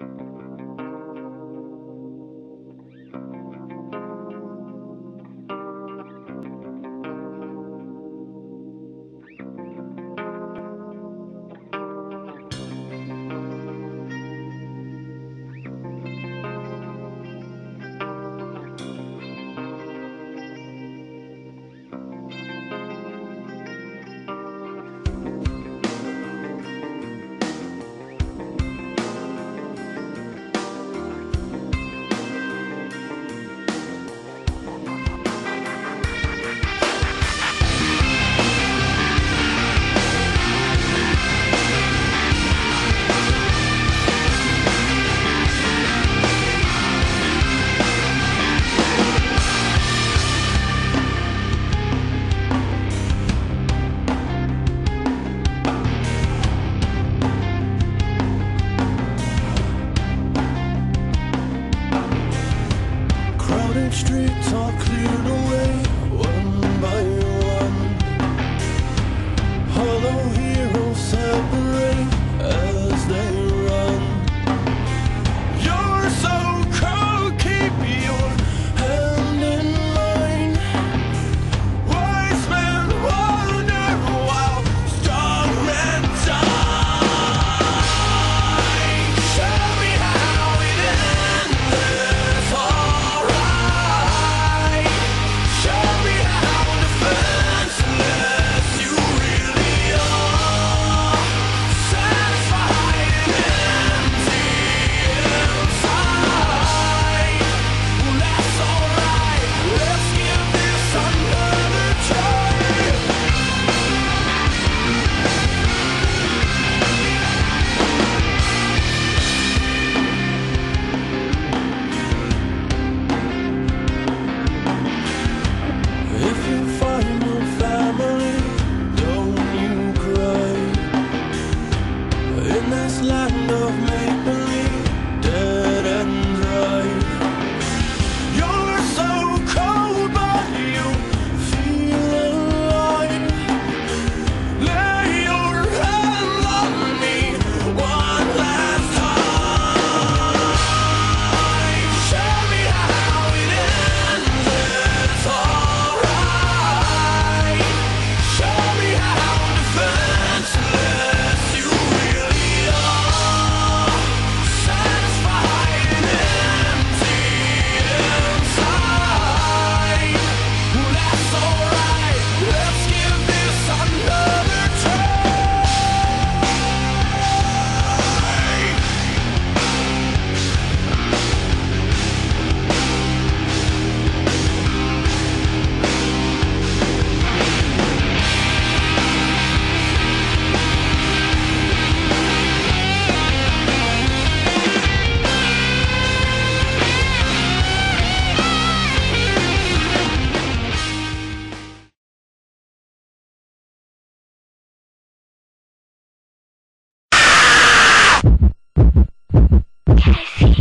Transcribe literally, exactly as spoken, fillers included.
Streets are cleared away, one by one. Hollow heroes separate as they run. You're so cold, keep your hand in mine. Wise men wander while strong men die. Show me how it ends, it's alright. Show me how defenseless you really are. Satisfied and empty inside. Well, that's alright. Let's give this another try. If you find your family, don't you cry. In this land of make-believe, dead and dry. You're so cold, but you feel alive. Lay your hand on me one last time. Show me how it ends, it's alright. Show me how defenseless you really are. Satisfied and empty inside. Well, that's alright. Let's give this another try. Casey.